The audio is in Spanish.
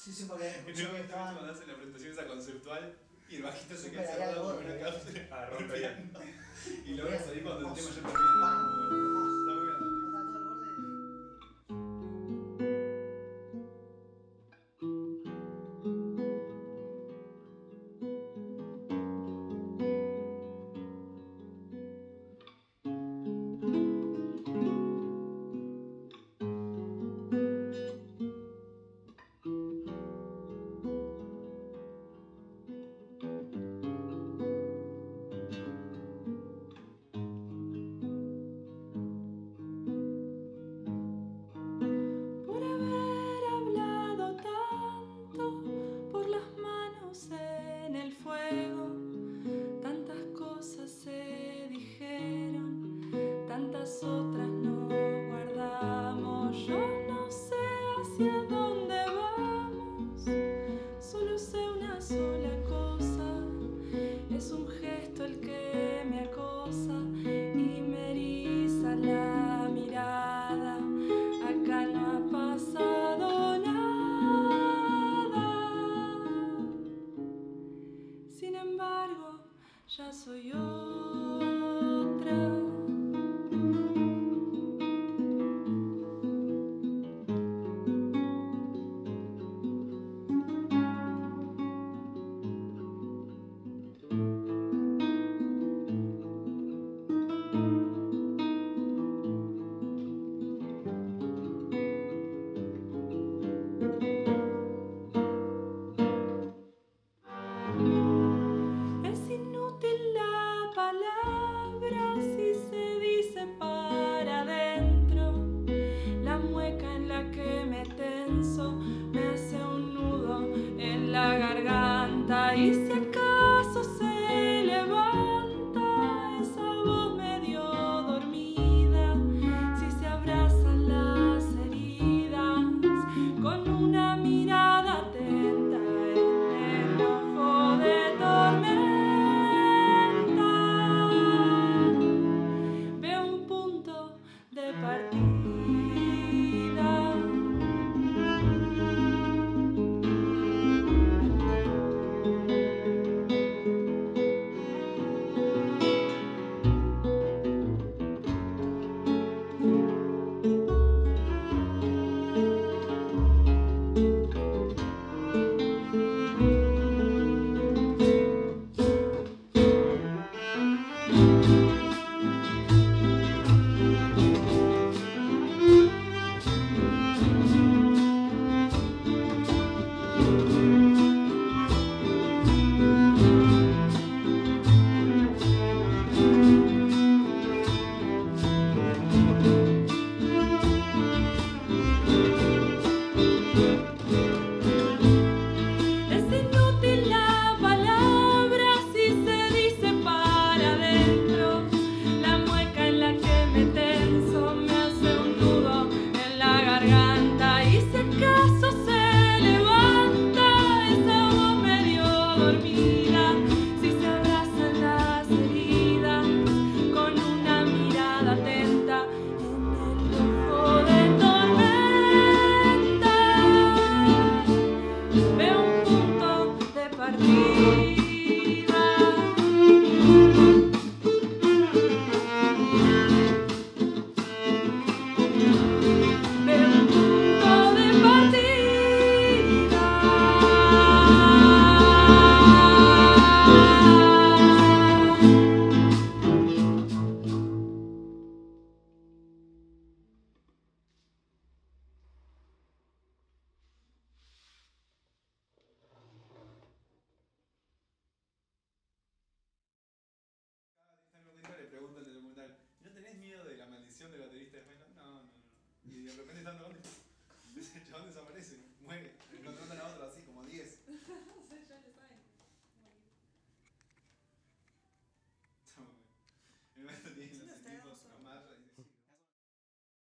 Sí, sí, porque En un escuché que momento estaban. cuando hacen la presentación esa conceptual y el bajista se queda Súper ahí al encerrado con borde, una cápsula Ah, rompe bien. golpeando. Y lo Muy ves bien, ahí cuando el tema hermoso. ya termina. Vamos, hermoso. Está muy bien. Está todo al borde y. Por haber hablado tanto, por las manos en el fuego, tantas cosas se dijeron, tantas otras no guardamos. Yo no sé hacia dónde vamos, solo sé una sola cosa, es un gesto el que me acosa y me eriza la mirada. Acá no ha pasado nada, sin embargo, ya soy otra. Es inútil la palabra si se dice para adentro. La mueca en la que me tenso me hace un nudo en la garganta. Y si acaso se levanta esa voz medio dormida, si se abrazan las heridas con una mirada atenta en el ojo de tormenta, veo un punto de partida. Es inútil la palabra si se dice para adentro. La mueca en la que me tenso me hace un nudo en la garganta. Y si acaso se levanta esa voz medio dormida, si se abrazan las heridas con una mirada atenta en el ojo de tormenta, veo un punto de partida. Veo un punto de Están comiendo, le preguntan del documental, ¿no tenés miedo de la maldición del baterista de Smile? No, no, no. Y de repente están tocando y